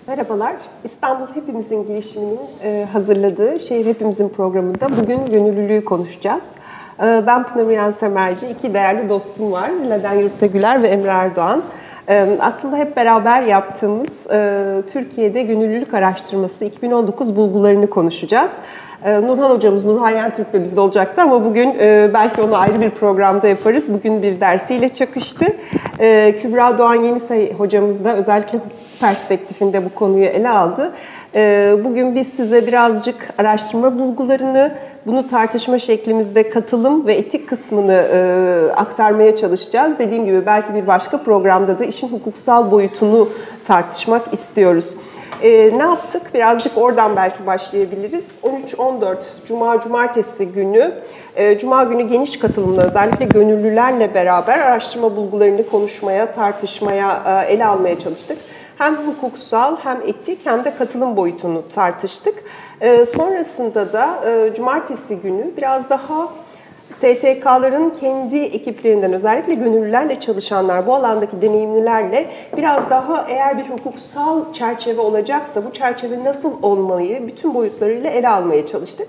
Merhabalar. İstanbul Hepimizin girişiminin hazırladığı Şehir Hepimizin programında bugün gönüllülüğü konuşacağız. Ben Pınar Uyan Semerci, iki değerli dostum var. Leden Yurttagüler ve Emre Erdoğan. Aslında hep beraber yaptığımız Türkiye'de gönüllülük araştırması 2019 bulgularını konuşacağız. Nurhan hocamız, Nurhan Yentürk de bizde olacaktı ama bugün belki onu ayrı bir programda yaparız. Bugün bir dersiyle çakıştı. Kübra Doğan Yenisay hocamız da özellikle perspektifinde bu konuyu ele aldı. Bugün biz size birazcık araştırma bulgularını, bunu tartışma şeklimizde katılım ve etik kısmını aktarmaya çalışacağız. Dediğim gibi belki bir başka programda da işin hukuksal boyutunu tartışmak istiyoruz. Ne yaptık? Birazcık oradan belki başlayabiliriz. 13-14 Cumartesi günü, Cuma günü geniş katılımla özellikle gönüllülerle beraber araştırma bulgularını konuşmaya, tartışmaya, ele almaya çalıştık. Hem hukuksal hem etik hem de katılım boyutunu tartıştık. Sonrasında da Cumartesi günü biraz daha STK'ların kendi ekiplerinden özellikle gönüllülerle çalışanlar, bu alandaki deneyimlilerle biraz daha eğer bir hukuksal çerçeve olacaksa bu çerçeve nasıl olmalıyı bütün boyutlarıyla ele almaya çalıştık.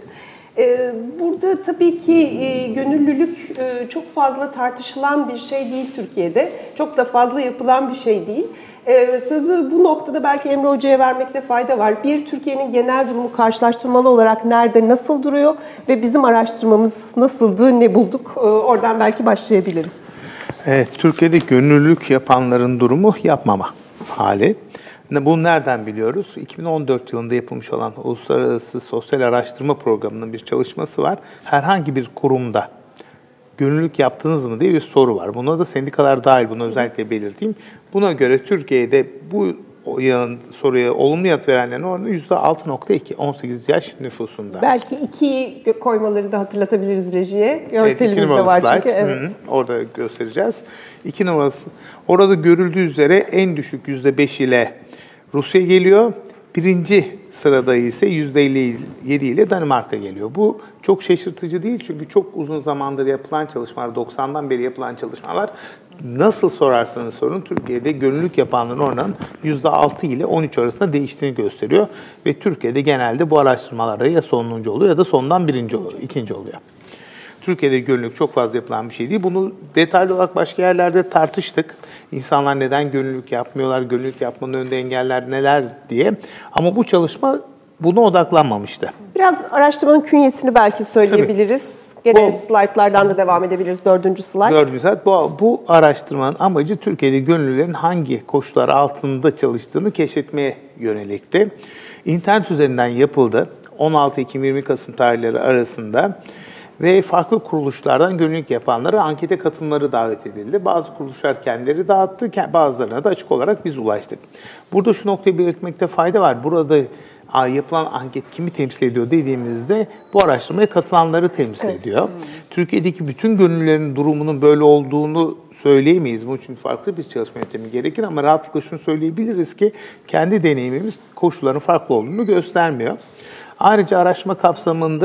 Burada tabii ki gönüllülük çok fazla tartışılan bir şey değil Türkiye'de. Çok da fazla yapılan bir şey değil. Sözü bu noktada belki Emre Hoca'ya vermekte fayda var. Bir, Türkiye'nin genel durumu karşılaştırmalı olarak nerede, nasıl duruyor ve bizim araştırmamız nasıldı, ne bulduk? Oradan belki başlayabiliriz. Evet, Türkiye'de gönüllülük yapanların durumu yapmama hali. Bunu nereden biliyoruz? 2014 yılında yapılmış olan Uluslararası Sosyal Araştırma Programı'nın bir çalışması var. Herhangi bir kurumda gönüllülük yaptınız mı diye bir soru var. Buna da sendikalar dahil, bunu özellikle belirteyim. Buna göre Türkiye'de bu soruya olumlu yanıt verenlerin oranı %6.2, 18 yaş nüfusunda. Belki 2'yi koymaları da hatırlatabiliriz rejiye. Görselimiz de var slide. çünkü. Evet. Orada göstereceğiz. 2 numarası. Orada görüldüğü üzere en düşük %5 ile Rusya geliyor. Birinci sırada ise %57 ile Danimarka geliyor. Bu çok şaşırtıcı değil çünkü çok uzun zamandır yapılan çalışmalar, 90'dan beri yapılan çalışmalar nasıl sorarsanız sorun Türkiye'de gönüllülük yapanların oranının %6 ile 13 arasında değiştiğini gösteriyor. Ve Türkiye'de genelde bu araştırmalarda ya sonuncu oluyor ya da sondan ikinci oluyor. Türkiye'de gönüllülük çok fazla yapılan bir şey değil. Bunu detaylı olarak başka yerlerde tartıştık. İnsanlar neden gönüllülük yapmıyorlar, gönüllülük yapmanın önünde engeller neler diye. Ama bu çalışma buna odaklanmamıştı. Biraz araştırmanın künyesini belki söyleyebiliriz. Gene slaytlardan da devam edebiliriz. 4. slayt. 4. slayt. Bu araştırmanın amacı Türkiye'de gönüllülerin hangi koşullar altında çalıştığını keşfetmeye yönelikti. İnternet üzerinden yapıldı. 16 Ekim-20 Kasım tarihleri arasında. Ve farklı kuruluşlardan gönüllülük yapanlara ankete katılımları davet edildi. Bazı kuruluşlar kendileri dağıttı, bazılarına da açık olarak biz ulaştık. Burada şu noktayı belirtmekte fayda var. Burada yapılan anket kimi temsil ediyor dediğimizde bu araştırmaya katılanları temsil ediyor. Türkiye'deki bütün gönüllülerin durumunun böyle olduğunu söyleyemeyiz. Bunun için farklı bir çalışma yöntemi gerekir ama rahatlıkla şunu söyleyebiliriz ki kendi deneyimimiz koşulların farklı olduğunu göstermiyor. Ayrıca araştırma kapsamında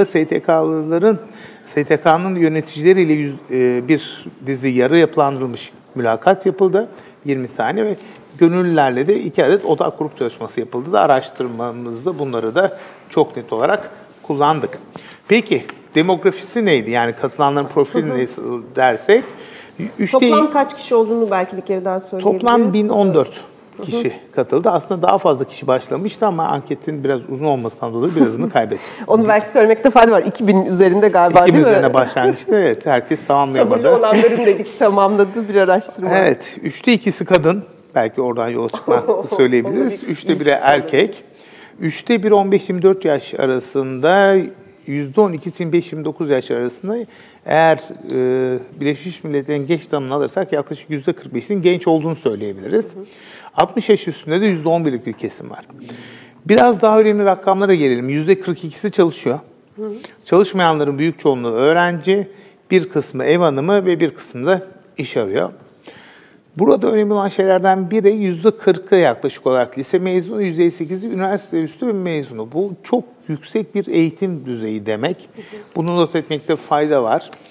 STK'nın yöneticileriyle bir dizi yarı yapılandırılmış mülakat yapıldı. 20 tane ve gönüllülerle de 2 adet odak grup çalışması yapıldı da araştırmamızda bunları da çok net olarak kullandık. Peki demografisi neydi? Yani katılanların profili nasıl dersek? Toplam kaç kişi olduğunu belki bir kere daha söyleyebiliriz. Toplam 1014 kişi katıldı. Aslında daha fazla kişi başlamıştı ama anketin biraz uzun olmasından dolayı birazını kaybetti. Onu belki söylemekte fayda var. 2000 üzerinde galiba 2000 değil mi? üzerinde başlangıçta evet. Herkes tamamlayamadı. Sabırlı olanların dedik tamamladığı bir araştırma. Evet. 3'te 2'si kadın. Belki oradan yola çıkmak söyleyebiliriz. 3'te 1'e erkek. 3'te 1 15-24 yaş arasında, %12'si 25-29 yaş arasında. Eğer Birleşmiş Milletler'in genç tanımını alırsak yaklaşık %45'in genç olduğunu söyleyebiliriz. 60 yaş üstünde de %11'lik bir kesim var. Biraz daha önemli rakamlara gelelim. %42'si çalışıyor. Çalışmayanların büyük çoğunluğu öğrenci, bir kısmı ev hanımı ve bir kısmı da iş arıyor. Burada önemli olan şeylerden biri %40'ı yaklaşık olarak lise mezunu, %8'i üniversite üstü mezunu. Bu çok yüksek bir eğitim düzeyi demek. Bunu not etmekte fayda var.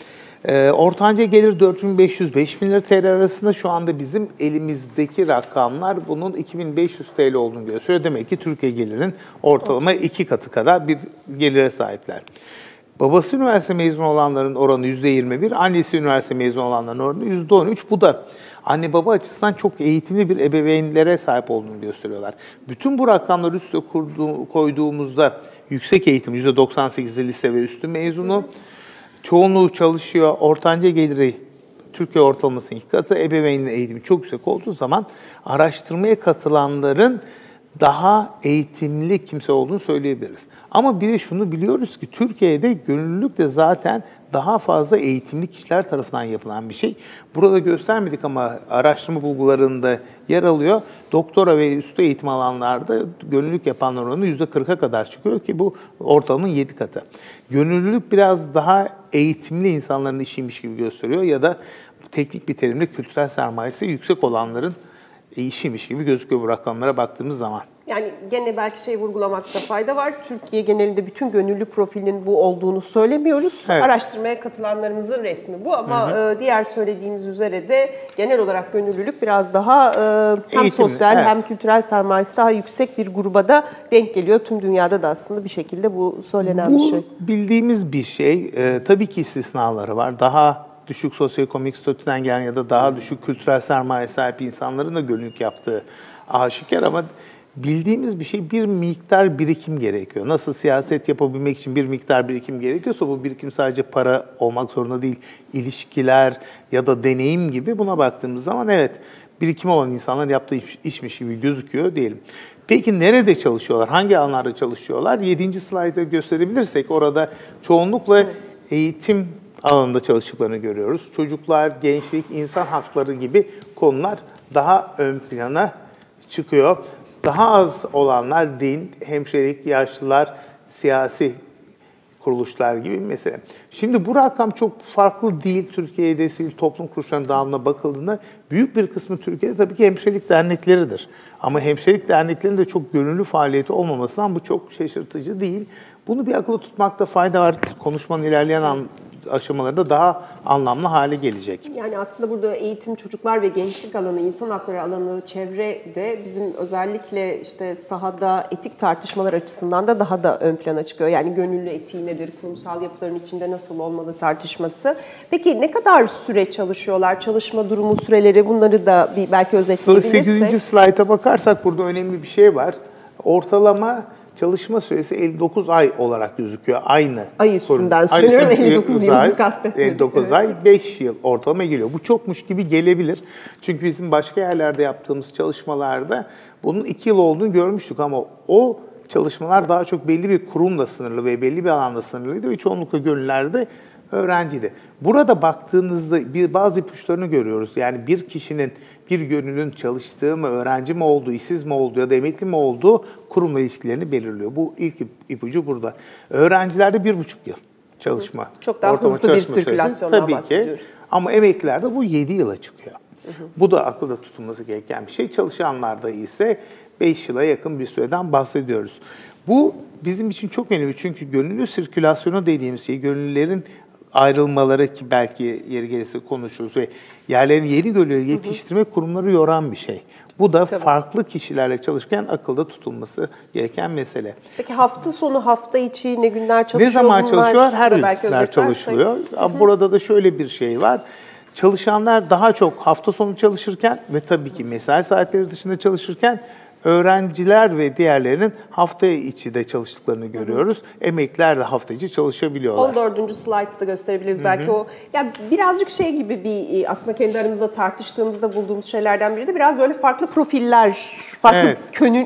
Ortanca gelir 4500-5000 lira TL arasında, şu anda bizim elimizdeki rakamlar bunun 2500 TL olduğunu gösteriyor. Demek ki Türkiye gelirinin ortalama 2 katı kadar bir gelire sahipler. Babası üniversite mezunu olanların oranı %21, annesi üniversite mezunu olanların oranı %13. Bu da anne baba açısından çok eğitimli bir ebeveynlere sahip olduğunu gösteriyorlar. Bütün bu rakamları üste koyduğumuzda yüksek eğitim %98'i lise ve üstü mezunu, çoğunluğu çalışıyor, ortanca geliri Türkiye ortalamasının 2 katı, ebeveynlerin eğitimi çok yüksek olduğu zaman araştırmaya katılanların daha eğitimli kimse olduğunu söyleyebiliriz. Ama bir de şunu biliyoruz ki Türkiye'de gönüllülük de zaten daha fazla eğitimli kişiler tarafından yapılan bir şey. Burada göstermedik ama araştırma bulgularında yer alıyor. Doktora ve üstü eğitim alanlarda gönüllülük yapanlar oranı %40'a kadar çıkıyor ki bu ortalamanın 7 katı. Gönüllülük biraz daha eğitimli insanların işiymiş gibi gösteriyor ya da teknik bir terimle kültürel sermayesi yüksek olanların işiymiş gibi gözüküyor bu rakamlara baktığımız zaman. Yani gene belki vurgulamakta fayda var. Türkiye genelinde bütün gönüllü profilinin bu olduğunu söylemiyoruz. Evet. Araştırmaya katılanlarımızın resmi bu ama diğer söylediğimiz üzere de genel olarak gönüllülük biraz daha hem eğitimli, sosyal evet, hem kültürel sermayesi daha yüksek bir gruba da denk geliyor. Tüm dünyada da aslında bir şekilde bu söylenen bir şey. Bu bildiğimiz bir şey. Tabii ki istisnaları var. Daha düşük sosyoekonomik statüden gelen ya da daha düşük kültürel sermaye sahip insanların da gönüllülük yaptığı aşikar ama bildiğimiz bir şey, bir miktar birikim gerekiyor. Nasıl siyaset yapabilmek için bir miktar birikim gerekiyorsa bu birikim sadece para olmak zorunda değil. İlişkiler ya da deneyim gibi, buna baktığımız zaman evet birikim olan insanların yaptığı işmiş gibi gözüküyor diyelim. Peki nerede çalışıyorlar? Hangi alanlarda çalışıyorlar? 7. slayda gösterebilirsek orada çoğunlukla eğitim alanında çalıştıklarını görüyoruz. Çocuklar, gençlik, insan hakları gibi konular daha ön plana çıkıyor. Daha az olanlar din, hemşirelik, yaşlılar, siyasi kuruluşlar gibi mesela. Şimdi bu rakam çok farklı değil. Türkiye'de sivil toplum kuruluşlarının dağılımına bakıldığında büyük bir kısmı Türkiye'de tabii ki hemşirelik dernekleridir. Ama hemşirelik derneklerinin de çok gönüllü faaliyeti olmamasından bu çok şaşırtıcı değil. Bunu bir akılda tutmakta fayda var. Konuşmanın ilerleyen aşamalarda daha anlamlı hale gelecek. Yani aslında burada eğitim, çocuklar ve gençlik alanı, insan hakları alanı, çevre de bizim özellikle sahada etik tartışmalar açısından da daha da ön plana çıkıyor. Yani gönüllü etiği nedir, kurumsal yapıların içinde nasıl olmalı tartışması. Peki ne kadar süre çalışıyorlar, çalışma durumu, süreleri, bunları da bir belki özetleyebilirsek. 8. slayta bakarsak burada önemli bir şey var. Ortalama çalışma süresi 59 ay olarak gözüküyor. Aynı. Ay üstünden söylüyoruz. 59 yıl kastetmedik. 59 ay, 5 yıl ortalama geliyor. Bu çokmuş gibi gelebilir. Çünkü bizim başka yerlerde yaptığımız çalışmalarda bunun 2 yıl olduğunu görmüştük ama o çalışmalar daha çok belli bir kurumla sınırlı ve belli bir alanda sınırlıydı ve çoğunlukla gönüllerde öğrenciydi. Burada baktığınızda bazı ipuçlarını görüyoruz. Yani bir kişinin, bir gönüllünün çalıştığı mı, öğrenci mi olduğu, işsiz mi olduğu ya da emekli mi olduğu kurumla ilişkilerini belirliyor. Bu ilk ipucu burada. Öğrencilerde 1,5 yıl çalışma. Çok daha hızlı bir sirkülasyondan bahsediyoruz. Tabii ki. Ama emeklilerde bu 7 yıla çıkıyor. Bu da akılda tutulması gereken bir şey. Çalışanlarda ise 5 yıla yakın bir süreden bahsediyoruz. Bu bizim için çok önemli çünkü gönüllü sirkülasyonu dediğimiz şey, gönüllülerin ayrılmaları ki belki yeri gelirse konuşuruz ve yerlerini yeni gönüllü yetiştirme kurumları yoran bir şey. Bu da farklı kişilerle çalışırken akılda tutulması gereken mesele. Peki hafta sonu, hafta içi ne günler çalışıyor? Ne zaman çalışıyorlar? Her günler çalışılıyor. Burada da şöyle bir şey var. Çalışanlar daha çok hafta sonu çalışırken ve tabii ki mesai saatleri dışında çalışırken öğrenciler ve diğerlerinin hafta içi de çalıştıklarını görüyoruz. Emekliler de hafta içi çalışabiliyorlar. 14. slaytı da gösterebiliriz. Belki o yani birazcık gibi bir aslında kendi aramızda tartıştığımızda bulduğumuz şeylerden biri de biraz böyle farklı profiller, farklı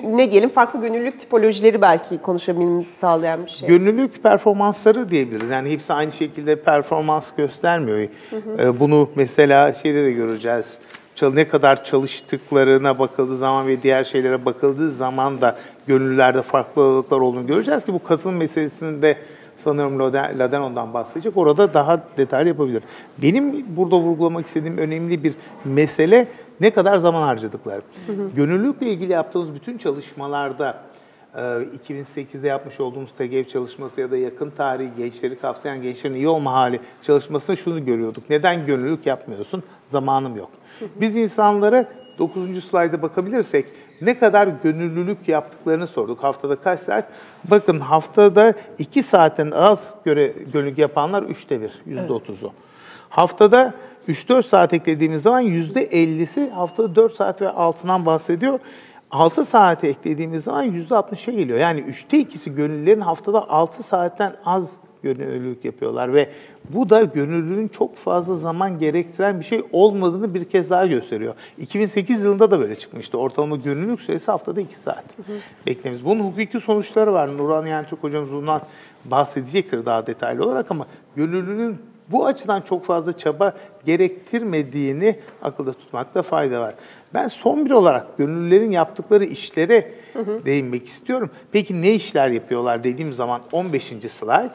farklı gönüllülük tipolojileri belki konuşabilmemizi sağlayan bir şey. Gönüllülük performansları diyebiliriz. Yani hepsi aynı şekilde performans göstermiyor. Bunu mesela şeyde de göreceğiz. Ne kadar çalıştıklarına bakıldığı zaman ve diğer şeylere bakıldığı zaman da gönüllülerde farklılıklar olduğunu göreceğiz ki bu katılım meselesini de sanıyorum Ladenon'dan bahsedecek. Orada daha detaylı yapabilir. Benim burada vurgulamak istediğim önemli bir mesele ne kadar zaman harcadıkları. Gönüllülükle ilgili yaptığımız bütün çalışmalarda 2008'de yapmış olduğumuz TGEV çalışması ya da yakın tarihi gençleri kapsayan gençlerin iyi olma hali çalışmasında şunu görüyorduk. Neden gönüllülük yapmıyorsun? Zamanım yok. Biz insanlara 9. slayda bakabilirsek ne kadar gönüllülük yaptıklarını sorduk. Haftada kaç saat? Bakın haftada 2 saatten az gönüllülük yapanlar 1/3, %30'u. Haftada 3-4 saat eklediğimiz zaman %50'si haftada 4 saat ve altından bahsediyor. 6 saate eklediğimiz zaman %60'a geliyor. Yani 2/3'ü gönüllülerin haftada 6 saatten az gönüllülük yapıyorlar ve bu da gönüllülüğün çok fazla zaman gerektiren bir şey olmadığını bir kez daha gösteriyor. 2008 yılında da böyle çıkmıştı. Ortalama gönüllülük süresi haftada 2 saat. Beklediğimiz. Bunun hukuki sonuçları var. Nurhan Yentürk hocamız bundan bahsedecektir daha detaylı olarak ama gönüllülüğün bu açıdan çok fazla çaba gerektirmediğini akılda tutmakta fayda var. Ben son bir olarak gönüllülerin yaptıkları işlere değinmek istiyorum. Peki ne işler yapıyorlar dediğim zaman 15. slide.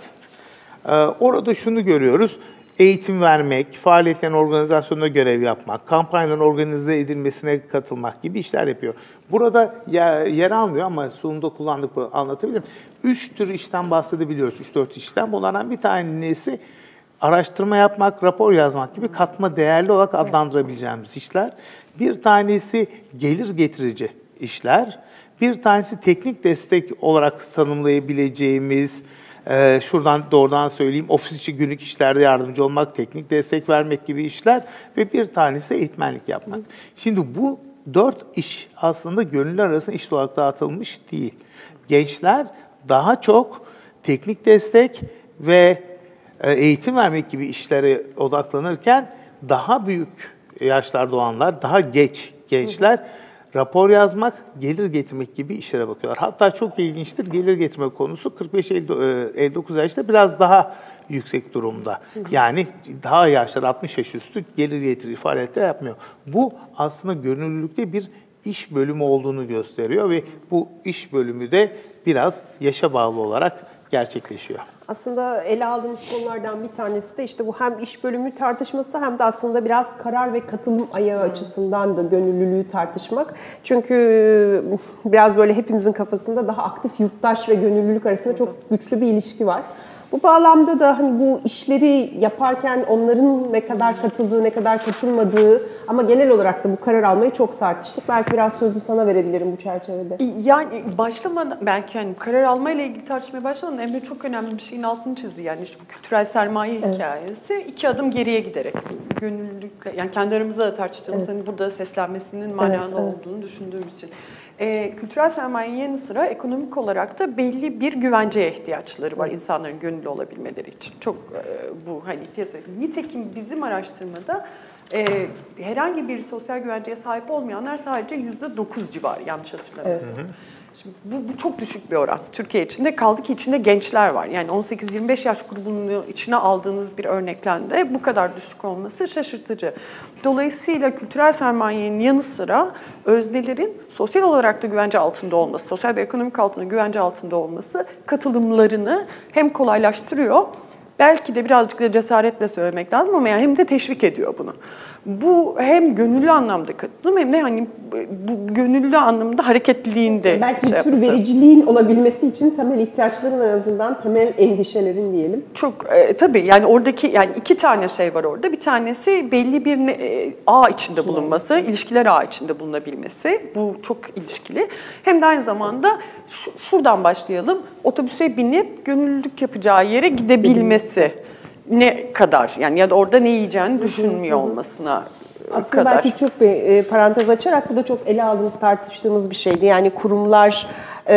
Orada şunu görüyoruz. Eğitim vermek, faaliyetlerin organizasyonuna görev yapmak, kampanyaların organize edilmesine katılmak gibi işler yapıyor. Burada yer almıyor ama sunumda kullandık, anlatabilirim. 3 tür işten bahsedebiliyoruz. 3-4 işten. Bunlardan bir tanesi araştırma yapmak, rapor yazmak gibi katma değerli olarak adlandırabileceğimiz işler. Bir tanesi gelir getirici işler. Bir tanesi teknik destek olarak tanımlayabileceğimiz, şuradan doğrudan söyleyeyim, ofis içi günlük işlerde yardımcı olmak, teknik destek vermek gibi işler ve bir tanesi eğitmenlik yapmak. Şimdi bu 4 iş aslında gönüllüler arasında iş olarak dağıtılmış değil. Gençler daha çok teknik destek ve eğitim vermek gibi işlere odaklanırken daha büyük yaşlarda olanlar, daha geç gençler rapor yazmak, gelir getirmek gibi işlere bakıyorlar. Hatta çok ilginçtir, gelir getirme konusu 45-59 yaşta biraz daha yüksek durumda. Yani daha yaşlar 60 yaş üstü gelir getirici faaliyetler yapmıyor. Bu aslında gönüllülükte bir iş bölümü olduğunu gösteriyor ve bu iş bölümü de biraz yaşa bağlı olarak gerçekleşiyor. Aslında ele aldığımız konulardan bir tanesi de işte bu hem iş bölümü tartışması hem de aslında biraz karar ve katılım ayağı açısından da gönüllülüğü tartışmak. Çünkü biraz böyle hepimizin kafasında daha aktif yurttaş ve gönüllülük arasında çok güçlü bir ilişki var. Bu bağlamda da hani bu işleri yaparken onların ne kadar katıldığı, ne kadar katılmadığı ama genel olarak da bu karar almayı çok tartıştık. Belki biraz sözü sana verebilirim bu çerçevede. Yani başlamadan, belki hani karar almayla ilgili tartışmaya başlamadan Emre çok önemli bir şeyin altını çizdi. Yani işte bu kültürel sermaye hikayesi 2 adım geriye giderek gönüllülükle, yani kendi aramızda da tartıştığımız hani burada seslenmesinin manalı olduğunu düşündüğüm için. Kültürel sermayenin yanı sıra ekonomik olarak da belli bir güvenceye ihtiyaçları var insanların gönüllü olabilmeleri için. Çok bu hani piyasa. Nitekim bizim araştırmada herhangi bir sosyal güvenceye sahip olmayanlar sadece %9 civarı, yanlış hatırlamıyorsam. Şimdi bu çok düşük bir oran Türkiye içinde. Kaldı ki içinde gençler var. Yani 18-25 yaş grubunu içine aldığınız bir örnekten de bu kadar düşük olması şaşırtıcı. Dolayısıyla kültürel sermayenin yanı sıra öznelerin sosyal olarak da güvence altında olması, sosyal ve ekonomik altında güvence altında olması katılımlarını hem kolaylaştırıyor, belki de birazcık da cesaretle söylemek lazım ama yani hem de teşvik ediyor bunu. Bu hem gönüllü anlamda katılım hem de hani bu gönüllü anlamda hareketliliğinde belki bir tür vericiliğin olabilmesi için temel ihtiyaçların, en azından temel endişelerin diyelim. Çok tabii yani oradaki yani 2 tane şey var orada. Bir tanesi belli bir ağ içinde bulunması, ilişkiler ağı içinde bulunabilmesi. Bu çok ilişkili. Hem de aynı zamanda şuradan başlayalım. Otobüse binip gönüllülük yapacağı yere gidebilmesi. Ne kadar yani ya da orada ne yiyeceğini düşünmüyor olmasına aslında kadar. Belki çok bir parantez açarak bu da çok ele aldığımız, tartıştığımız bir şeydi. Yani kurumlar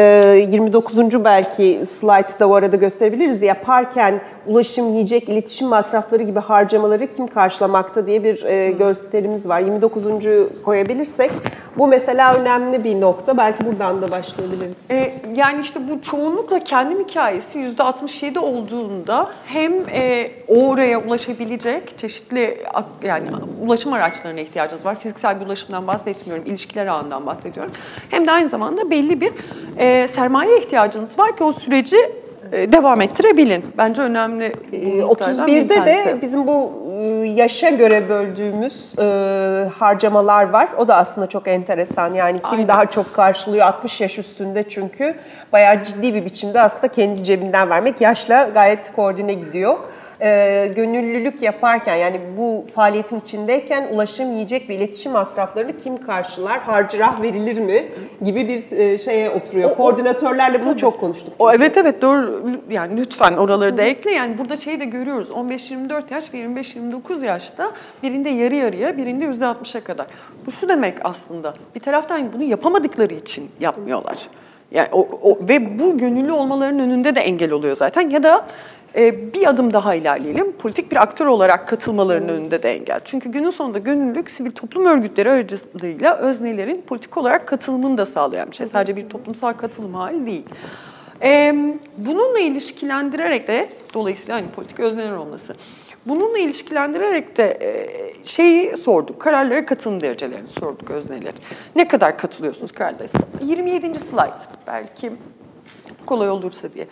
29. belki slaytta bu arada gösterebiliriz. Yaparken ulaşım, yiyecek, iletişim masrafları gibi harcamaları kim karşılamakta diye bir görselimiz var. 29. koyabilirsek bu mesela önemli bir nokta. Belki buradan da başlayabiliriz. Yani işte bu çoğunlukla kendim hikayesi %67 olduğunda hem oraya ulaşabilecek çeşitli yani ulaşım araçlarına ihtiyacınız var. Fiziksel bir ulaşımdan bahsetmiyorum, ilişkiler ağından bahsediyorum. Hem de aynı zamanda belli bir sermaye ihtiyacınız var ki o süreci devam ettirebilin. Bence önemli. 31'de de bizim bu yaşa göre böldüğümüz harcamalar var. O da aslında çok enteresan. Yani kim Aynen. daha çok karşılıyor? 60 yaş üstünde çünkü bayağı ciddi bir biçimde aslında kendi cebinden vermek yaşla gayet koordine gidiyor. Gönüllülük yaparken yani bu faaliyetin içindeyken ulaşım, yiyecek ve iletişim masraflarını kim karşılar? Harcırah verilir mi? Gibi bir şeye oturuyor. Koordinatörlerle bunu çok konuştuk. Evet doğru, yani lütfen oraları da ekle. Yani burada şeyi de görüyoruz, 15-24 yaş ve 25-29 yaşta birinde yarı yarıya, birinde %60'a kadar. Bu şu demek aslında, bir taraftan bunu yapamadıkları için yapmıyorlar. Yani ve bu gönüllü olmalarının önünde de engel oluyor zaten, ya da bir adım daha ilerleyelim. Politik bir aktör olarak katılmalarının önünde de engel. Çünkü günün sonunda gönüllülük sivil toplum örgütleri aracılığıyla öznelerin politik olarak katılımını da sağlayan bir şey. Sadece bir toplumsal katılım hali değil. Bununla ilişkilendirerek de, dolayısıyla hani politik özneler olması, bununla ilişkilendirerek de şeyi sorduk, kararlara katılım derecelerini sorduk özneler. Ne kadar katılıyorsunuz kararlara? 27. slide, belki kolay olursa diye.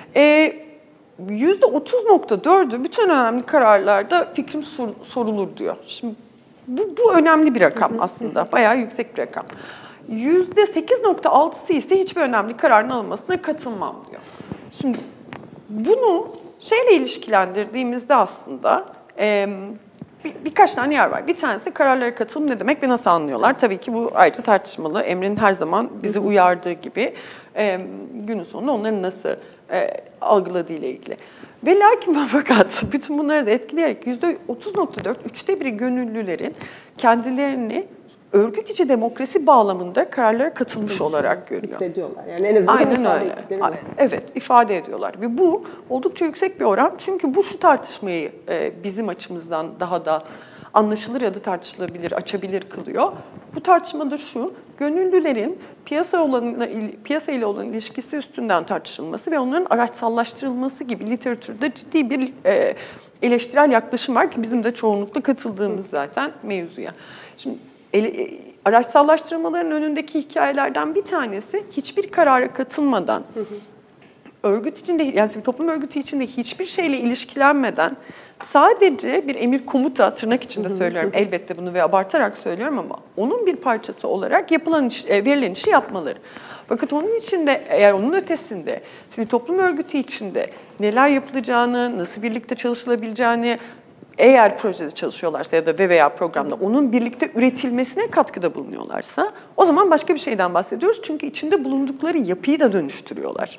%30.4'ü bütün önemli kararlarda fikrim sorulur diyor. Şimdi bu önemli bir rakam aslında, bayağı yüksek bir rakam. %8.6'sı ise hiçbir önemli kararın alınmasına katılmam diyor. Şimdi bunu şeyle ilişkilendirdiğimizde aslında birkaç tane yer var. Bir tanesi kararlara katılım ne demek ve nasıl anlıyorlar? Tabii ki bu ayrıca tartışmalı. Emre'nin her zaman bizi uyardığı gibi günün sonunda onların nasıl algıladığı ile ilgili. Ve lakin fakat bütün bunları da etkileyerek %30.4, 1/3 gönüllülerin kendilerini örgüt içi demokrasi bağlamında kararlara katılmış olarak görüyor. Hissediyorlar. Yani en azından Aynen ifade öyle. ettikleri Evet, ifade ediyorlar. Ve bu oldukça yüksek bir oran. Çünkü bu şu tartışmayı bizim açımızdan daha da anlaşılır ya da tartışılabilir, açabilir kılıyor. Bu tartışmada şu, gönüllülerin piyasa ile olan ilişkisi üstünden tartışılması ve onların araçsallaştırılması gibi literatürde ciddi bir eleştirel yaklaşım var ki bizim de çoğunlukla katıldığımız zaten mevzuya. Şimdi araçsallaştırmaların önündeki hikayelerden bir tanesi hiçbir karara katılmadan, örgüt içinde, yani bir toplum örgütü içinde hiçbir şeyle ilişkilenmeden sadece bir emir komuta, tırnak içinde söylüyorum elbette bunu ve abartarak söylüyorum ama onun bir parçası olarak yapılan verilen işi yapmaları. Fakat onun içinde, eğer onun ötesinde sivil toplum örgütü içinde neler yapılacağını, nasıl birlikte çalışılabileceğini, eğer projede çalışıyorlarsa ya da veya programda onun birlikte üretilmesine katkıda bulunuyorlarsa o zaman başka bir şeyden bahsediyoruz. Çünkü içinde bulundukları yapıyı da dönüştürüyorlar.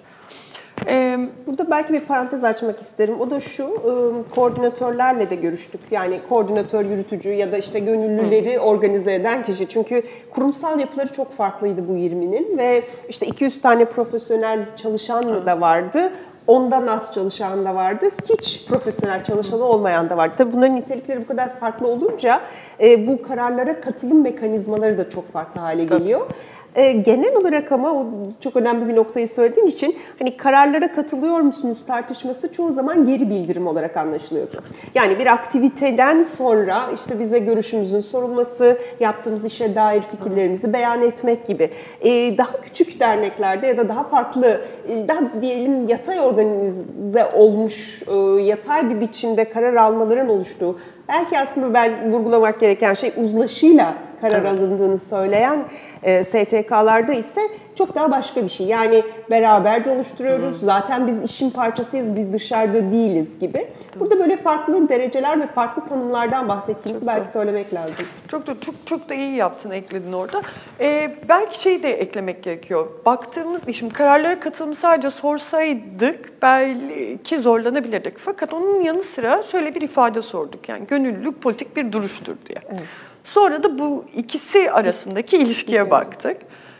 Burada belki bir parantez açmak isterim. O da şu, koordinatörlerle de görüştük. Yani koordinatör, yürütücü ya da işte gönüllüleri organize eden kişi. Çünkü kurumsal yapıları çok farklıydı bu 20'nin ve işte 200 tane profesyonel çalışan da vardı. Ondan az çalışan da vardı. Hiç profesyonel çalışanı olmayan da vardı. Tabii bunların nitelikleri bu kadar farklı olunca bu kararlara katılım mekanizmaları da çok farklı hale geliyor. Genel olarak ama o çok önemli bir noktayı söylediğin için hani kararlara katılıyor musunuz tartışması çoğu zaman geri bildirim olarak anlaşılıyordu. Yani bir aktiviteden sonra işte bize görüşümüzün sorulması, yaptığımız işe dair fikirlerimizi beyan etmek gibi. Daha küçük derneklerde ya da daha farklı, daha diyelim yatay organize olmuş, yatay bir biçimde karar almaların oluştuğu, belki aslında ben vurgulamak gereken şey uzlaşıyla karar alındığını söyleyen STK'larda ise çok daha başka bir şey. Yani beraberce oluşturuyoruz, zaten biz işin parçasıyız, biz dışarıda değiliz gibi. Burada böyle farklı dereceler ve farklı tanımlardan bahsettiğimizi belki söylemek lazım. Çok da iyi yaptın, ekledin orada. Belki şeyi de eklemek gerekiyor. Baktığımız, şimdi kararlara katılımı sadece sorsaydık belki zorlanabilirdik. Fakat onun yanı sıra şöyle bir ifade sorduk. Yani gönüllülük politik bir duruştur diye. Evet. Sonra da bu ikisi arasındaki ilişkiye baktık.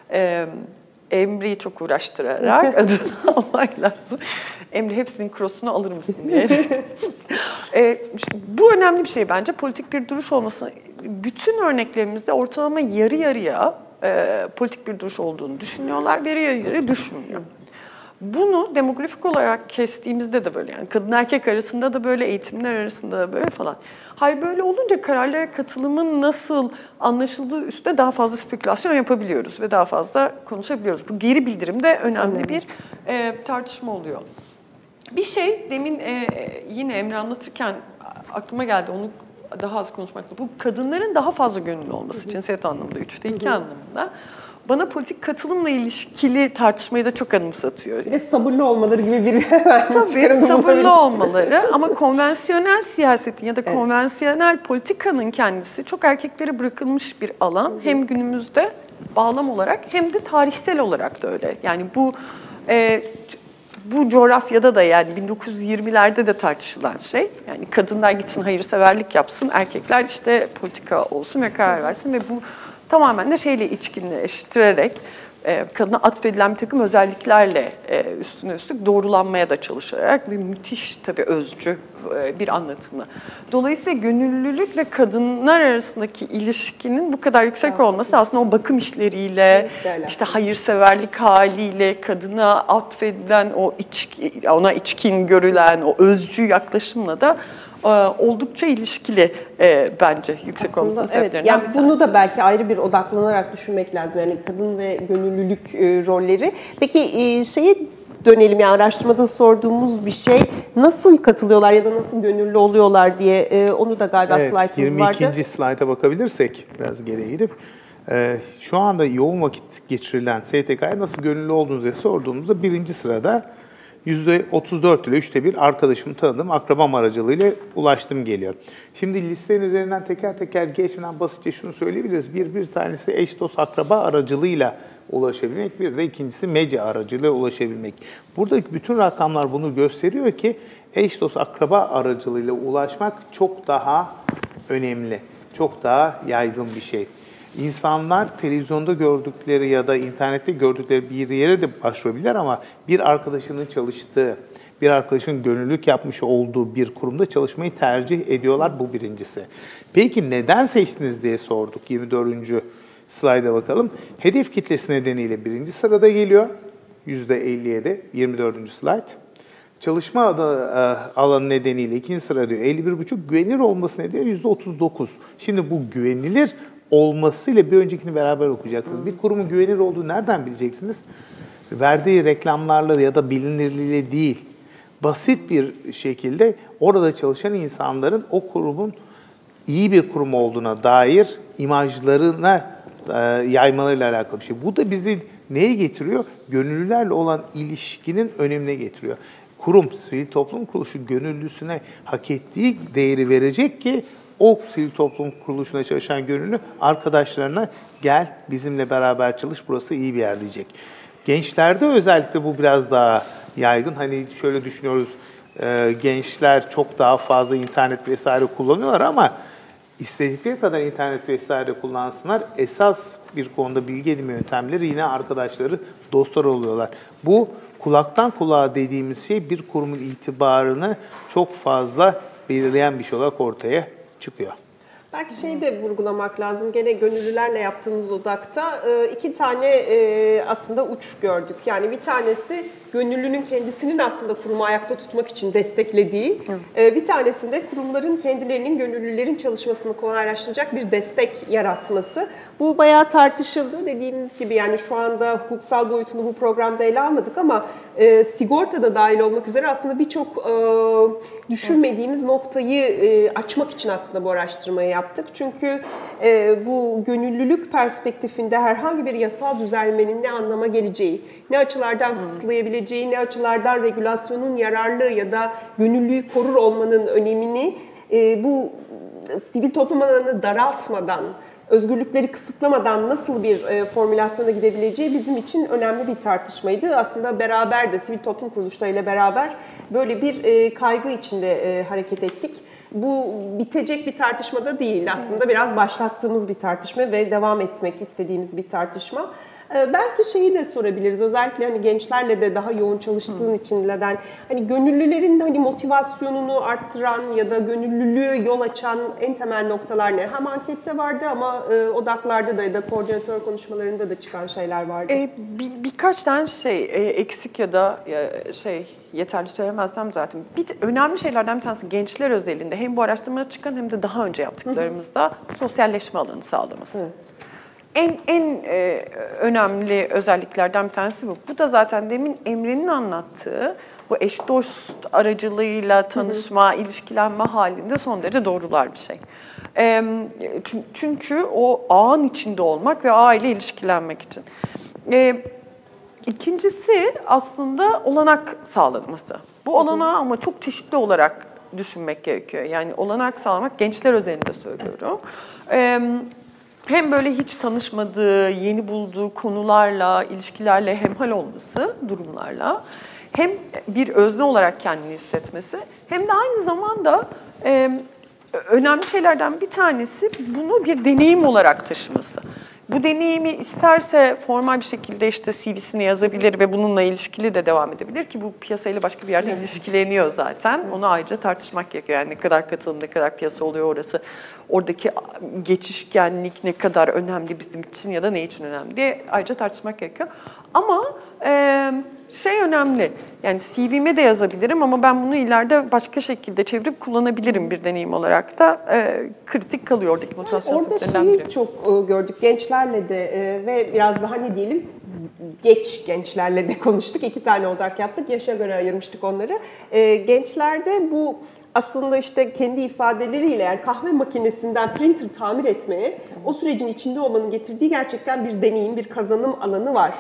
Emre'yi çok uğraştırarak adını almak lazım. Emre hepsinin krosunu alır mısın diye. Bu önemli bir şey bence. Politik bir duruş olması. Bütün örneklerimizde ortalama yarı yarıya politik bir duruş olduğunu düşünüyorlar. Yarı yarıya düşünmüyor. Bunu demografik olarak kestiğimizde de böyle, yani kadın erkek arasında da böyle, eğitimler arasında da böyle falan. Hayır, böyle olunca kararlara katılımın nasıl anlaşıldığı üstüne daha fazla spekülasyon yapabiliyoruz ve daha fazla konuşabiliyoruz. Bu geri bildirimde önemli bir tartışma oluyor. Bir şey demin yine Emre anlatırken aklıma geldi onu daha az konuşmakla. Bu kadınların daha fazla gönüllü olması, cinsiyet anlamında, 3'te 2 anlamında. Bana politik katılımla ilişkili tartışmayı da çok anımsatıyor. Bir de sabırlı olmaları gibi bir Tabii sabırlı olmaları ama konvansiyonel siyasetin ya da konvansiyonel politikanın kendisi çok erkeklere bırakılmış bir alan. Hem günümüzde bağlam olarak hem de tarihsel olarak da öyle. Yani bu coğrafyada da yani 1920'lerde de tartışılan şey. Yani kadınlar gitsin hayırseverlik yapsın, erkekler işte politika olsun ve karar versin ve bu tamamen de şeyle içkinleştirerek kadına atfedilen bir takım özelliklerle üstüne üstlük doğrulanmaya da çalışarak bir müthiş tabii özcü bir anlatımı. Dolayısıyla gönüllülük ve kadınlar arasındaki ilişkinin bu kadar yüksek olması aslında o bakım işleriyle, işte hayırseverlik haliyle, kadına atfedilen o ona içkin görülen o özcü yaklaşımla da oldukça ilişkili bence yüksek aslında, olmasının sebeplerinden yani bir tanesi. Bunu da belki ayrı bir odaklanarak düşünmek lazım. Yani kadın ve gönüllülük rolleri. Peki şeye dönelim, yani araştırmada sorduğumuz bir şey, nasıl katılıyorlar ya da nasıl gönüllü oluyorlar diye, onu da galiba slaytımız vardı. 22. slayta bakabilirsek biraz geriye gidip şu anda yoğun vakit geçirilen STK'ya nasıl gönüllü olduğunuzu diye sorduğumuzda birinci sırada %34 ile 3'te 1 arkadaşımı tanıdım, akrabam aracılığıyla ulaştım geliyor. Şimdi listenin üzerinden teker teker geçmeden basitçe şunu söyleyebiliriz. Bir tanesi eş dost akraba aracılığıyla ulaşabilmek, bir de ikincisi medya aracılığıyla ulaşabilmek. Buradaki bütün rakamlar bunu gösteriyor ki eş dost akraba aracılığıyla ulaşmak çok daha önemli, çok daha yaygın bir şey. İnsanlar televizyonda gördükleri ya da internette gördükleri bir yere de başvurabilirler ama bir arkadaşının çalıştığı, bir arkadaşın gönüllülük yapmış olduğu bir kurumda çalışmayı tercih ediyorlar. Bu birincisi. Peki neden seçtiniz diye sorduk. 24. slayda bakalım. Hedef kitlesi nedeniyle birinci sırada geliyor. %57, 24. slayt. Çalışma alanı nedeniyle ikinci sırada diyor 51,5. Güvenilir olması nedeniyle %39. Şimdi bu güvenilir olmasıyla bir öncekini beraber okuyacaksınız. Bir kurumun güvenilir olduğunu nereden bileceksiniz? Verdiği reklamlarla ya da bilinirliğiyle değil, basit bir şekilde orada çalışan insanların o kurumun iyi bir kurum olduğuna dair imajlarına yaymalarıyla alakalı bir şey. Bu da bizi neye getiriyor? Gönüllülerle olan ilişkinin önemine getiriyor. Kurum, sivil toplum kuruluşu gönüllüsüne hak ettiği değeri verecek ki o sivil toplum kuruluşuna çalışan gönüllü arkadaşlarına gel bizimle beraber çalış, burası iyi bir yer diyecek. Gençlerde özellikle bu biraz daha yaygın. Hani şöyle düşünüyoruz, gençler çok daha fazla internet vesaire kullanıyorlar ama istedikleri kadar internet vesaire kullansınlar. Esas bir konuda bilgi edinme yöntemleri yine arkadaşları, dostlar oluyorlar. Bu kulaktan kulağa dediğimiz şey bir kurumun itibarını çok fazla belirleyen bir şey olarak ortaya çıkıyor. Belki şeyi de vurgulamak lazım. Gene gönüllülerle yaptığımız odakta iki tane aslında uç gördük. Yani bir tanesi gönüllünün kendisinin aslında kurumu ayakta tutmak için desteklediği, bir tanesinde kurumların kendilerinin gönüllülerin çalışmasını kolaylaştıracak bir destek yaratması. Bu bayağı tartışıldı. Dediğimiz gibi yani şu anda hukuksal boyutunu bu programda ele almadık ama sigorta da dahil olmak üzere aslında birçok düşünmediğimiz noktayı açmak için aslında bu araştırmayı yaptık. Çünkü bu gönüllülük perspektifinde herhangi bir yasal düzenlemenin ne anlama geleceği, ne açılardan kısıtlayabileceği, ne açılardan regülasyonun yararlı ya da gönüllüyü korur olmanın önemini bu sivil toplum alanını daraltmadan, özgürlükleri kısıtlamadan nasıl bir formülasyona gidebileceği bizim için önemli bir tartışmaydı. Aslında beraber de sivil toplum kuruluşlarıyla beraber böyle bir kaygı içinde hareket ettik. Bu bitecek bir tartışma da değil. Aslında biraz başlattığımız bir tartışma ve devam etmek istediğimiz bir tartışma. Belki şeyi de sorabiliriz. Özellikle hani gençlerle de daha yoğun çalıştığın için Leden, hani gönüllülerin hani motivasyonunu arttıran ya da gönüllülüğü yol açan en temel noktalar ne? Hem ankette vardı ama odaklarda da ya da koordinatör konuşmalarında da çıkan şeyler vardı. Birkaç tane şey eksik ya da yeterli söylemezsem zaten. Önemli şeylerden bir tanesi gençler özelinde hem bu araştırmada çıkan hem de daha önce yaptıklarımızda sosyalleşme alanı sağlaması. Evet. En önemli özelliklerden bir tanesi bu. Bu da zaten demin Emre'nin anlattığı bu eş dost aracılığıyla tanışma, ilişkilenme halinde son derece doğrular bir şey. Çünkü o ağın içinde olmak ve ağ ile ilişkilenmek için. İkincisi aslında olanak sağlanması. Bu olanağı ama çok çeşitli olarak düşünmek gerekiyor. Yani olanak sağlamak, gençler özelinde söylüyorum. Hem böyle hiç tanışmadığı, yeni bulduğu konularla, ilişkilerle hemhal olması, durumlarla, hem bir özne olarak kendini hissetmesi, hem de aynı zamanda önemli şeylerden bir tanesi bunu bir deneyim olarak taşıması. Bu deneyimi isterse formal bir şekilde işte CV'sine yazabilir ve bununla ilişkili de devam edebilir ki bu piyasayla başka bir yerde ilişkileniyor zaten. Onu ayrıca tartışmak gerekiyor. Yani ne kadar katılım, ne kadar piyasa oluyor orası. Oradaki geçişkenlik ne kadar önemli bizim için ya da ne için önemli diye ayrıca tartışmak gerekiyor. Ama şey önemli, yani CV'me de yazabilirim ama ben bunu ileride başka şekilde çevirip kullanabilirim bir deneyim olarak da kritik kalıyor oradaki motivasyon sebeplerinden biri. Orada şeyi çok gördük gençlerle de ve biraz daha ne diyelim geç gençlerle de konuştuk. 2 tane odak yaptık, yaşa göre ayırmıştık onları. Gençlerde bu aslında işte kendi ifadeleriyle yani kahve makinesinden printer tamir etmeye o sürecin içinde olmanın getirdiği gerçekten bir deneyim, bir kazanım alanı var.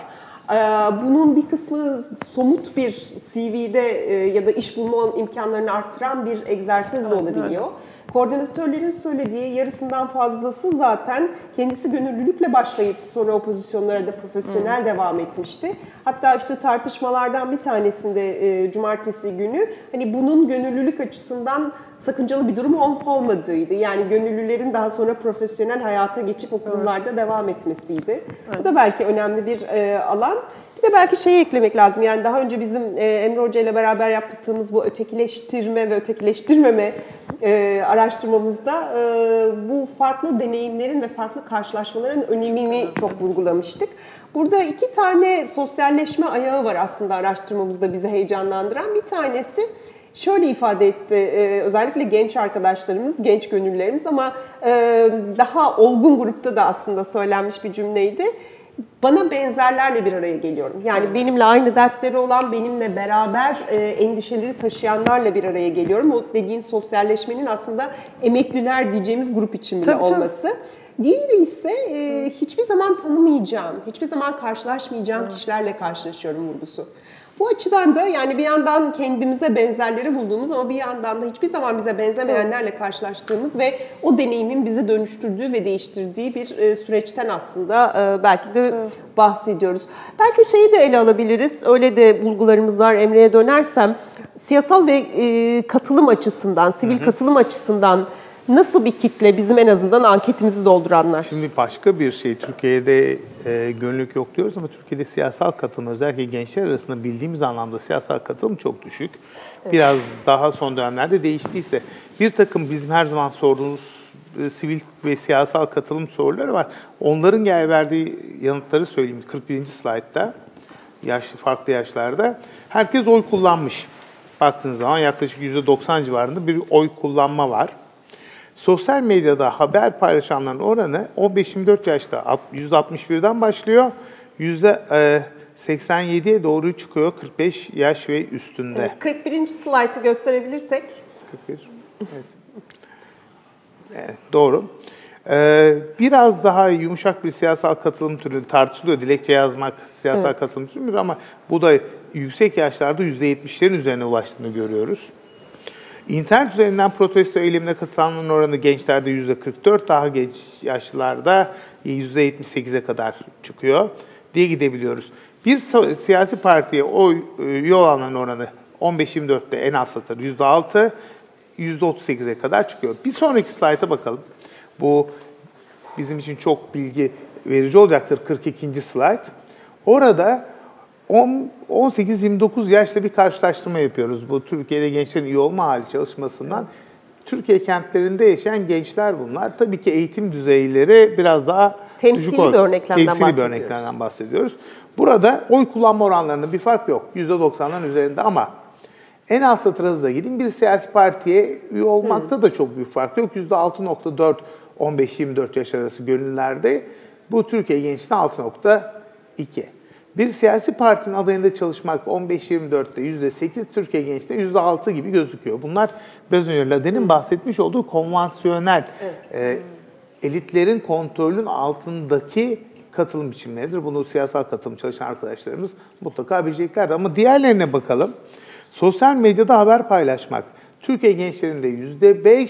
Bunun bir kısmı somut bir CV'de ya da iş bulma imkanlarını arttıran bir egzersiz de olabiliyor. Koordinatörlerin söylediği yarısından fazlası zaten kendisi gönüllülükle başlayıp sonra o pozisyonlara da profesyonel devam etmişti. Hatta işte tartışmalardan bir tanesinde cumartesi günü hani bunun gönüllülük açısından sakıncalı bir durum olup olmadığıydı. Yani gönüllülerin daha sonra profesyonel hayata geçip o kurumlarda devam etmesiydi. Bu da belki önemli bir alan. Bir de belki şeyi eklemek lazım. Yani daha önce bizim Emre Hoca ile beraber yaptığımız bu ötekileştirme ve ötekileştirmeme araştırmamızda bu farklı deneyimlerin ve farklı karşılaşmaların önemini çok vurgulamıştık. Burada 2 tane sosyalleşme ayağı var aslında araştırmamızda bizi heyecanlandıran. Bir tanesi şöyle ifade etti, özellikle genç arkadaşlarımız, genç gönüllülerimiz ama daha olgun grupta da aslında söylenmiş bir cümleydi. Bana benzerlerle bir araya geliyorum. Yani benimle aynı dertleri olan, benimle beraber endişeleri taşıyanlarla bir araya geliyorum. O dediğin sosyalleşmenin aslında emekliler diyeceğimiz grup için bile olması. Diğeri ise hiçbir zaman tanımayacağım, hiçbir zaman karşılaşmayacağım kişilerle karşılaşıyorum vurgusu. Bu açıdan da yani bir yandan kendimize benzerleri bulduğumuz ama bir yandan da hiçbir zaman bize benzemeyenlerle karşılaştığımız ve o deneyimin bizi dönüştürdüğü ve değiştirdiği bir süreçten aslında belki de bahsediyoruz. Belki şeyi de ele alabiliriz. Öyle de bulgularımız var. Emre'ye dönersem siyasal ve katılım açısından, sivil katılım açısından nasıl bir kitle bizim en azından anketimizi dolduranlar? Şimdi başka bir şey, Türkiye'de gönüllülük yok diyoruz ama Türkiye'de siyasal katılım, özellikle gençler arasında bildiğimiz anlamda siyasal katılım çok düşük. Biraz daha son dönemlerde değiştiyse, bir takım bizim her zaman sorduğumuz sivil ve siyasal katılım soruları var. Onların verdiği yanıtları söyleyeyim 41. slaytta, farklı yaşlarda. Herkes oy kullanmış. Baktığınız zaman yaklaşık %90 civarında bir oy kullanma var. Sosyal medyada haber paylaşanların oranı 15-24 yaşta %61'den başlıyor, %87'ye doğru çıkıyor 45 yaş ve üstünde. 41. slaytı gösterebilirsek. 41, evet. Evet, doğru. Biraz daha yumuşak bir siyasal katılım türü tartışılıyor. Dilekçe yazmak siyasal katılım türü ama bu da yüksek yaşlarda %70'lerin üzerine ulaştığını görüyoruz. İnternet üzerinden protesto eylemine katılanların oranı gençlerde %44, daha genç yaşlılarda %78'e kadar çıkıyor diye gidebiliyoruz. Bir siyasi partiye üye olanların oranı 15-24'te en az satır %6, %38'e kadar çıkıyor. Bir sonraki slayta bakalım. Bu bizim için çok bilgi verici olacaktır, 42. slayt. Orada 18-29 yaşta bir karşılaştırma yapıyoruz. Bu Türkiye'de gençlerin iyi olma hali çalışmasından. Türkiye kentlerinde yaşayan gençler bunlar. Tabii ki eğitim düzeyleri biraz daha düşük olarak. Temsili bir örneklerden bahsediyoruz. Burada oy kullanma oranlarında bir fark yok. %90'ların üzerinde ama en az satır hızla gidin bir siyasi partiye üye olmakta da çok büyük fark yok. %6.4 15-24 yaş arası gönüllülerde. Bu Türkiye gençliğinde 6.2. Bir siyasi partinin adayında çalışmak 15-24'te %8, Türkiye gençliğinde %6 gibi gözüküyor. Bunlar biraz önce Laden'in bahsetmiş olduğu konvansiyonel elitlerin kontrolünün altındaki katılım biçimleridir. Bunu siyasal katılım çalışan arkadaşlarımız mutlaka bileceklerdir. Ama diğerlerine bakalım. Sosyal medyada haber paylaşmak. Türkiye gençlerinde %5,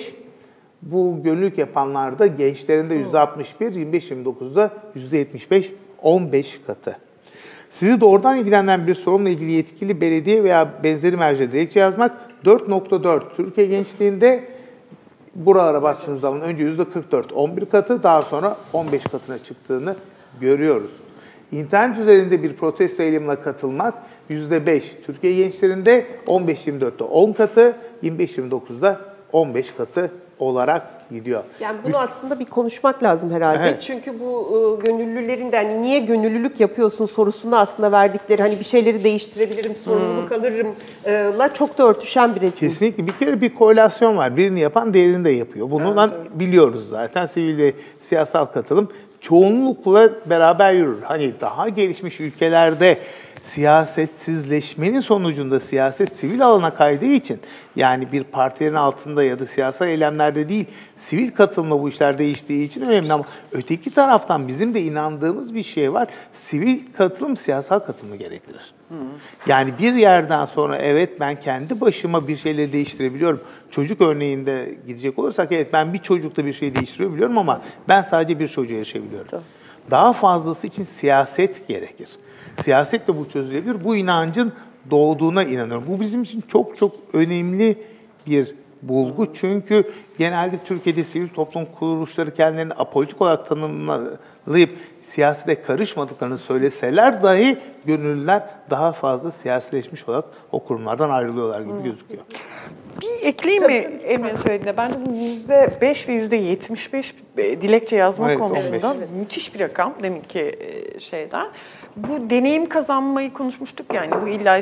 bu gönüllülük yapanlarda gençlerinde %61, 25-29'da %75, 15 katı. Sizi doğrudan ilgilenen bir sorunla ilgili yetkili belediye veya benzeri merceğe dilekçe yazmak 4.4. Türkiye gençliğinde buralara baktığınız zaman önce %44, 11 katı, daha sonra 15 katına çıktığını görüyoruz. İnternet üzerinde bir protesto eylemine katılmak %5. Türkiye gençlerinde 15-24'te 10 katı, 25-29'da 15 katı olarak gidiyor. Yani bunu aslında bir konuşmak lazım herhalde. Evet. Çünkü bu gönüllülerin de hani niye gönüllülük yapıyorsun sorusunda aslında verdikleri hani bir şeyleri değiştirebilirim, sorumluluk alırımla çok da örtüşen bir resim. Kesinlikle. Bir kere bir korelasyon var. Birini yapan diğerini de yapıyor. Bunu biliyoruz zaten. Sivil ve siyasal katılım çoğunlukla beraber yürür. Hani daha gelişmiş ülkelerde siyasetsizleşmenin sonucunda siyaset sivil alana kaydığı için, yani bir partilerin altında ya da siyasal eylemlerde değil, sivil katılımla bu işler değiştiği için önemli. Ama öteki taraftan bizim de inandığımız bir şey var. Sivil katılım siyasal katılımı gerektirir. Yani bir yerden sonra evet ben kendi başıma bir şeyleri değiştirebiliyorum. Çocuk örneğinde gidecek olursak evet ben bir çocukta bir şey değiştirebiliyorum ama ben sadece bir çocuğa yaşayabiliyorum. Tabii. Daha fazlası için siyaset gerekir. Siyasetle bu çözülebilir. Bu inancın doğduğuna inanıyorum. Bu bizim için çok çok önemli bir bulgu. Çünkü genelde Türkiye'de sivil toplum kuruluşları kendilerini apolitik olarak tanımlayıp siyasete karışmadıklarını söyleseler dahi gönüllüler daha fazla siyasileşmiş olarak o kurumlardan ayrılıyorlar gibi gözüküyor. Bir ekleyeyim mi Emre'nin söylediğine? Bence bu %5 ve %75 dilekçe yazma konusunda müthiş bir rakam deminki şeyden. Bu deneyim kazanmayı konuşmuştuk yani bu illa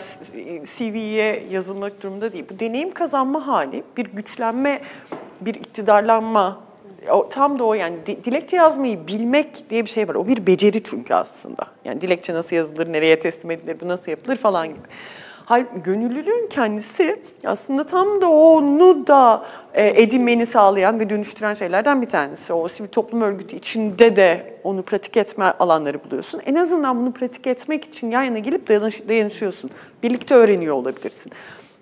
CV'ye yazılmak durumunda değil. Bu deneyim kazanma hali bir güçlenme, bir iktidarlanma. Tam da o yani dilekçe yazmayı bilmek diye bir şey var. O bir beceri çünkü aslında. Yani dilekçe nasıl yazılır, nereye teslim edilir, bu nasıl yapılır falan gibi. Hayır, gönüllülüğün kendisi aslında tam da onu da edinmeni sağlayan ve dönüştüren şeylerden bir tanesi. O sivil toplum örgütü içinde de onu pratik etme alanları buluyorsun. En azından bunu pratik etmek için yan yana gelip dayanışıyorsun. Birlikte öğreniyor olabilirsin.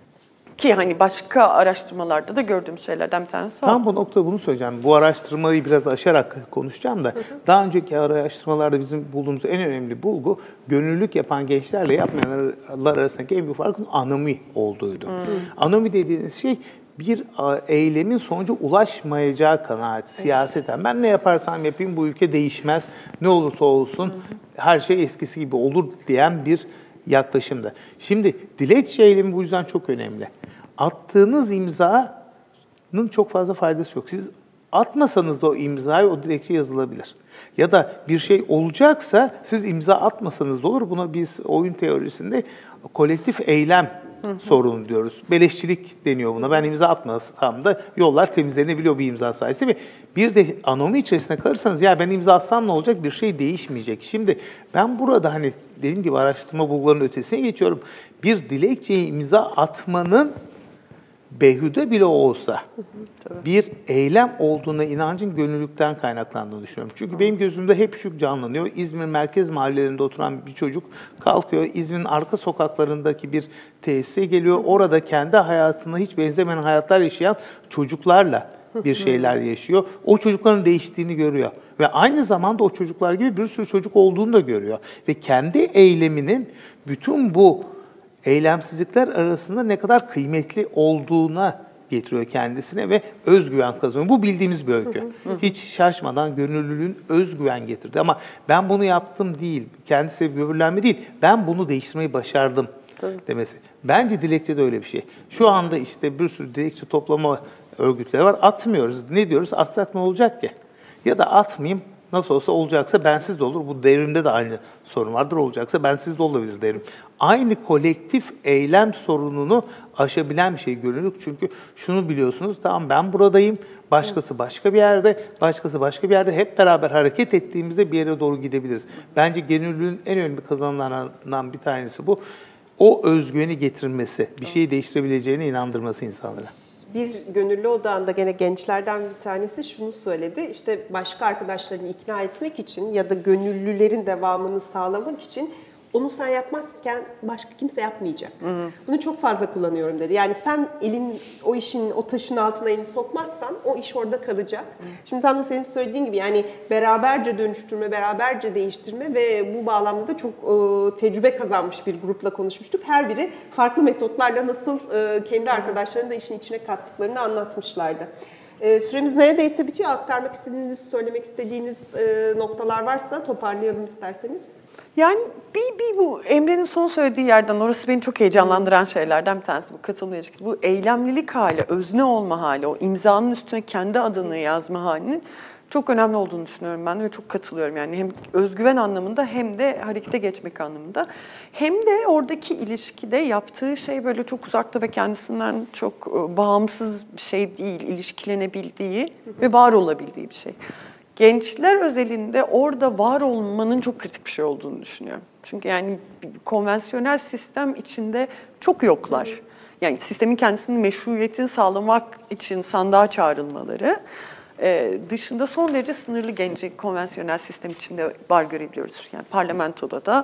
Ki hani başka araştırmalarda da gördüğüm şeylerden bir tanesi o. Tam bu noktada bunu söyleyeceğim. Bu araştırmayı biraz aşarak konuşacağım da daha önceki araştırmalarda bizim bulduğumuz en önemli bulgu gönüllülük yapan gençlerle yapmayanlar arasındaki en büyük farkın anomi olduğuydu. Anomi dediğiniz şey bir eylemin sonuca ulaşmayacağı kanaati siyaseten. Ben ne yaparsam yapayım bu ülke değişmez, ne olursa olsun her şey eskisi gibi olur diyen bir yaklaşımda. Şimdi dilekçe eylemi bu yüzden çok önemli. Attığınız imzanın çok fazla faydası yok. Siz atmasanız da o imzayı o dilekçe yazılabilir. Ya da bir şey olacaksa siz imza atmasanız da olur. Buna biz oyun teorisinde kolektif eylem sorunu diyoruz. Beleşçilik deniyor buna. Ben imza atmasam da yollar temizlenebiliyor bir imza sayesinde. Ve bir de anomi içerisinde kalırsanız ya ben imza atsam ne olacak? Bir şey değişmeyecek. Şimdi ben burada hani dediğim gibi araştırma bulgularının ötesine geçiyorum. Bir dilekçeye imza atmanın behude bile olsa bir eylem olduğuna inancın gönüllülükten kaynaklandığını düşünüyorum. Çünkü benim gözümde hep şu canlanıyor. İzmir merkez mahallelerinde oturan bir çocuk kalkıyor. İzmir'in arka sokaklarındaki bir tesise geliyor. Orada kendi hayatına hiç benzemeyen hayatlar yaşayan çocuklarla bir şeyler yaşıyor. O çocukların değiştiğini görüyor. Ve aynı zamanda o çocuklar gibi bir sürü çocuk olduğunu da görüyor. Ve kendi eyleminin bütün bu eylemsizlikler arasında ne kadar kıymetli olduğuna getiriyor kendisine ve özgüven kazanıyor. Bu bildiğimiz bir öykü. Hiç şaşmadan gönüllülüğün özgüven getirdi. Ama ben bunu yaptım değil, kendisi bir böbürlenme değil, ben bunu değiştirmeyi başardım demesi. Bence dilekçe de öyle bir şey. Şu anda işte bir sürü dilekçe toplama örgütleri var. Atmıyoruz. Ne diyoruz? Atsak ne olacak ki? Ya da atmayayım. Nasıl olsa olacaksa bensiz de olur. Bu devrimde de aynı sorun vardır. Olacaksa bensiz de olabilir devrim. Aynı kolektif eylem sorununu aşabilen bir şey gönüllülük. Çünkü şunu biliyorsunuz, tamam ben buradayım, Başkası başka bir yerde, başkası başka bir yerde. Hep beraber hareket ettiğimizde bir yere doğru gidebiliriz. Bence gönüllülüğün en önemli kazanımlarından bir tanesi bu. O özgüveni getirmesi, bir şeyi değiştirebileceğine inandırması insanlara. Bir gönüllü odağında gene gençlerden bir tanesi şunu söyledi. İşte başka arkadaşlarını ikna etmek için ya da gönüllülerin devamını sağlamak için onu sen yapmazken başka kimse yapmayacak. Bunu çok fazla kullanıyorum dedi. Yani sen o işin, o taşın altına elini sokmazsan o iş orada kalacak. Şimdi tam da senin söylediğin gibi yani beraberce dönüştürme, beraberce değiştirme ve bu bağlamda da çok tecrübe kazanmış bir grupla konuşmuştuk. Her biri farklı metotlarla nasıl kendi arkadaşlarını da işin içine kattıklarını anlatmışlardı. Süremiz neredeyse bitiyor. Aktarmak istediğiniz, söylemek istediğiniz noktalar varsa toparlayalım isterseniz. Yani bu Emre'nin son söylediği yerden, orası beni çok heyecanlandıran şeylerden bir tanesi bu katılım ilişkisi. Bu eylemlilik hali, özne olma hali, o imzanın üstüne kendi adını yazma halinin çok önemli olduğunu düşünüyorum ben ve çok katılıyorum. Yani hem özgüven anlamında hem de harekete geçmek anlamında. Hem de oradaki ilişkide yaptığı şey böyle çok uzakta ve kendisinden çok bağımsız bir şey değil, ilişkilenebildiği ve var olabildiği bir şey. Gençler özelinde orada var olmanın çok kritik bir şey olduğunu düşünüyorum. Çünkü yani konvansiyonel sistem içinde çok yoklar. Yani sistemin kendisinin meşruiyetini sağlamak için sandığa çağrılmaları dışında son derece sınırlı genci konvansiyonel sistem içinde var görebiliyoruz. Yani parlamentoda da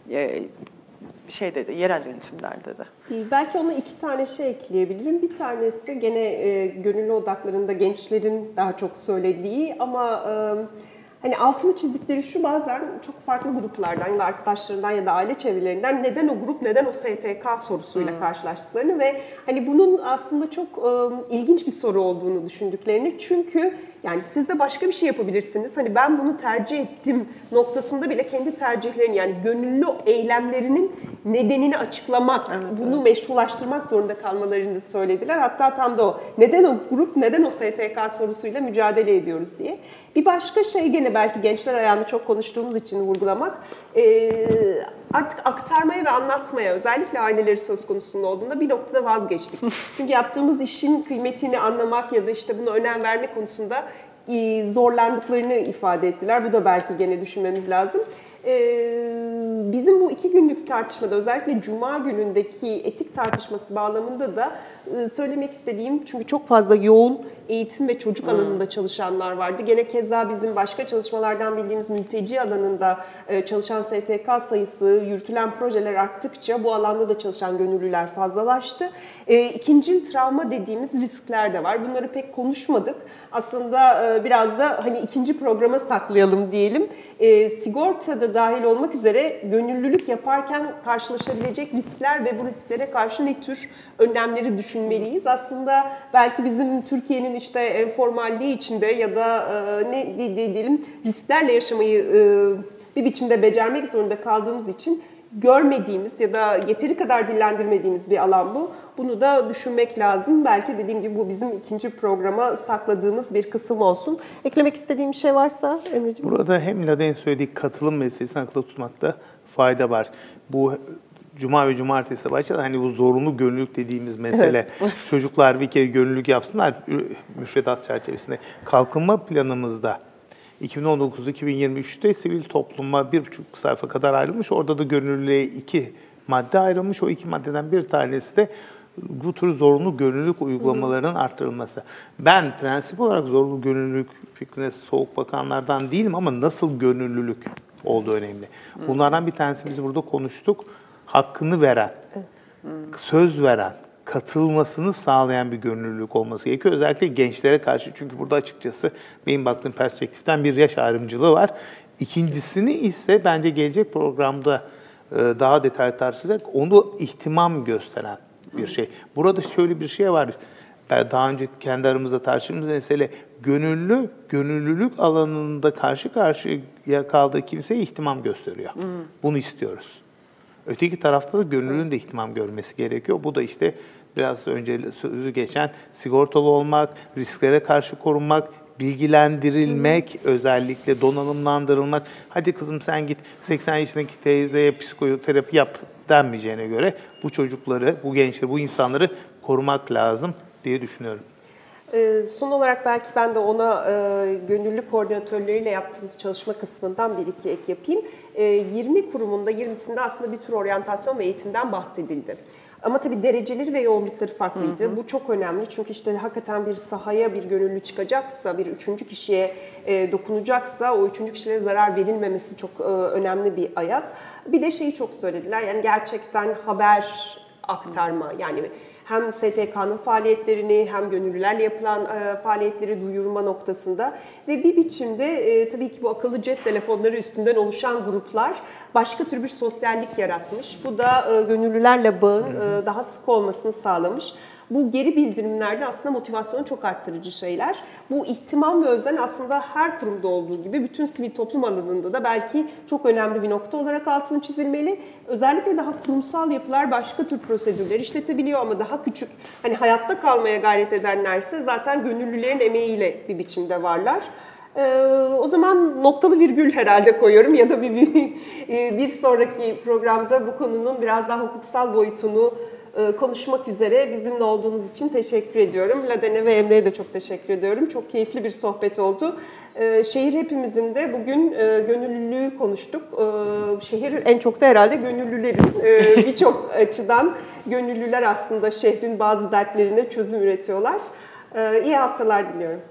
şeyde de, yerel yönetimlerde de. Belki ona 2 tane şey ekleyebilirim. Bir tanesi gene gönüllü odaklarında gençlerin daha çok söylediği ama hani altını çizdikleri şu, bazen çok farklı gruplardan ya da arkadaşlarından ya da aile çevrelerinden neden o grup, neden o STK sorusuyla karşılaştıklarını ve hani bunun aslında çok ilginç bir soru olduğunu düşündüklerini. Çünkü yani siz de başka bir şey yapabilirsiniz. Hani ben bunu tercih ettim noktasında bile kendi tercihlerini, yani gönüllü eylemlerinin nedenini açıklamak, bunu meşrulaştırmak zorunda kalmalarını söylediler. Hatta tam da o, neden o grup, neden o STK sorusuyla mücadele ediyoruz diye. Bir başka şey gene belki gençler ayağını çok konuştuğumuz için vurgulamak, artık aktarmaya ve anlatmaya, özellikle aileleri söz konusunda olduğunda bir noktada vazgeçtik. Çünkü yaptığımız işin kıymetini anlamak ya da işte buna önem verme konusunda zorlandıklarını ifade ettiler. Bu da belki gene düşünmemiz lazım. Bizim bu 2 günlük tartışmada, özellikle Cuma günündeki etik tartışması bağlamında da söylemek istediğim, çünkü çok fazla yoğun eğitim ve çocuk alanında çalışanlar vardı. Gene keza bizim başka çalışmalardan bildiğimiz mülteci alanında çalışan STK sayısı, yürütülen projeler arttıkça bu alanda da çalışan gönüllüler fazlalaştı. İkincil travma dediğimiz riskler de var. Bunları pek konuşmadık. Aslında biraz da hani ikinci programa saklayalım diyelim. Sigorta da dahil olmak üzere gönüllülük yaparken karşılaşabilecek riskler ve bu risklere karşı ne tür önlemleri düşünmeliyiz? Aslında belki bizim Türkiye'nin işte enformalliği içinde ya da ne diyelim risklerle yaşamayı bir biçimde becermek zorunda kaldığımız için görmediğimiz ya da yeteri kadar dillendirmediğimiz bir alan bu. Bunu da düşünmek lazım. Belki dediğim gibi bu bizim ikinci programa sakladığımız bir kısım olsun. Eklemek istediğim bir şey varsa Emre'ciğim. Burada hem Laden'in söylediği katılım meselesini akılda tutmakta fayda var. Bu Cuma ve Cumartesi başladı. Hani bu zorunlu gönüllülük dediğimiz mesele. Evet. Çocuklar bir kere gönüllülük yapsınlar müfredat çerçevesinde. Kalkınma planımızda 2019-2023'te sivil topluma 1,5 sayfa kadar ayrılmış. Orada da gönüllülüğe 2 madde ayrılmış. O 2 maddeden bir tanesi de bu tür zorunlu gönüllülük uygulamalarının artırılması. Ben prensip olarak zorunlu gönüllülük fikrine soğuk bakanlardan değilim ama nasıl gönüllülük olduğu önemli. Bunlardan bir tanesi biz burada konuştuk. Hakkını veren, söz veren, katılmasını sağlayan bir gönüllülük olması gerekiyor. Özellikle gençlere karşı, çünkü burada açıkçası benim baktığım perspektiften bir yaş ayrımcılığı var. İkincisini ise bence gelecek programda daha detaylı tartışacak, onu ihtimam gösteren bir şey. Burada şöyle bir şey var. Daha önce kendi aramızda tartıştığımız mesele, gönüllülük alanında karşı karşıya kaldığı kimseye ihtimam gösteriyor. Bunu istiyoruz. Öteki tarafta da gönüllünün de ihtimam görmesi gerekiyor. Bu da işte biraz önce sözü geçen sigortalı olmak, risklere karşı korunmak, bilgilendirilmek, özellikle donanımlandırılmak. Hadi kızım sen git 80 yaşındaki teyzeye psikoterapi yap denmeyeceğine göre bu çocukları, bu gençleri, bu insanları korumak lazım diye düşünüyorum. Son olarak belki ben de ona gönüllü koordinatörleriyle yaptığımız çalışma kısmından bir iki ek yapayım. 20 kurumunda 20'sinde aslında bir tür oryantasyon ve eğitimden bahsedildi. Ama tabii dereceleri ve yoğunlukları farklıydı. Hı hı. Bu çok önemli çünkü işte hakikaten bir sahaya bir gönüllü çıkacaksa, bir üçüncü kişiye dokunacaksa o üçüncü kişilere zarar verilmemesi çok önemli bir ayak. Bir de şeyi çok söylediler, yani gerçekten haber aktarma, yani hem STK'nın faaliyetlerini hem gönüllülerle yapılan faaliyetleri duyurma noktasında ve bir biçimde tabii ki bu akıllı cep telefonları üstünden oluşan gruplar başka tür bir sosyallik yaratmış. Bu da gönüllülerle bağın daha sık olmasını sağlamış. Bu geri bildirimlerde aslında motivasyonu çok arttırıcı şeyler. Bu ihtimam ve özen aslında her kurumda olduğu gibi bütün sivil toplum alanında da belki çok önemli bir nokta olarak altını çizilmeli. Özellikle daha kurumsal yapılar başka tür prosedürler işletebiliyor ama daha küçük, hani hayatta kalmaya gayret edenlerse zaten gönüllülerin emeğiyle bir biçimde varlar. O zaman noktalı virgül herhalde koyuyorum ya da bir sonraki programda bu konunun biraz daha hukuksal boyutunu konuşmak üzere bizimle olduğunuz için teşekkür ediyorum. Laden'e ve Emre'ye de çok teşekkür ediyorum. Çok keyifli bir sohbet oldu. Şehir Hepimizin de bugün gönüllülüğü konuştuk. Şehir en çok da herhalde gönüllülerin birçok açıdan gönüllüler aslında şehrin bazı dertlerine çözüm üretiyorlar. İyi haftalar diliyorum.